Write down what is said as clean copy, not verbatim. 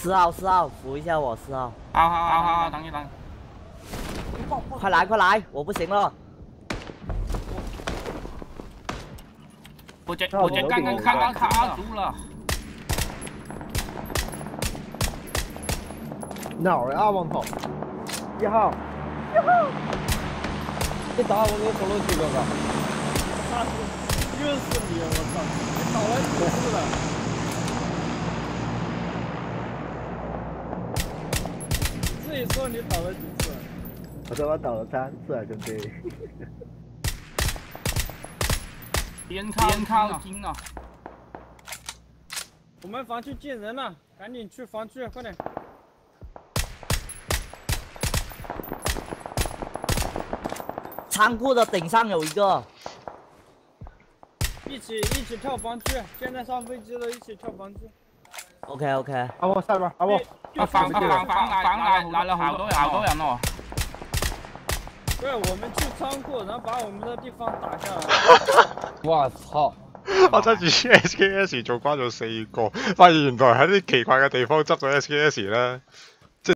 4号，扶一下我4号。 好，等一等。 快来，我不行了。 我这刚刚卡住了。 哪儿啊，王头？1号。你打我没走楼梯，哥哥。又是你，我操！你倒了几次了？自己说你倒了几次？我他妈倒了3次啊，兄弟！ 边靠近了。 我们防区进人了，赶紧去防区，快点！ 仓库的顶上有一个。 一起跳防区，现在上飞机了，一起跳防区。 OK。 阿沃下边，阿沃。 防来了好多人哦。 对，我们去仓库，然后把我们的地方打下来。 我操！ 我揸住 SKS 做關咗4個，發現原來喺啲奇怪嘅地方執咗 SKS 咧。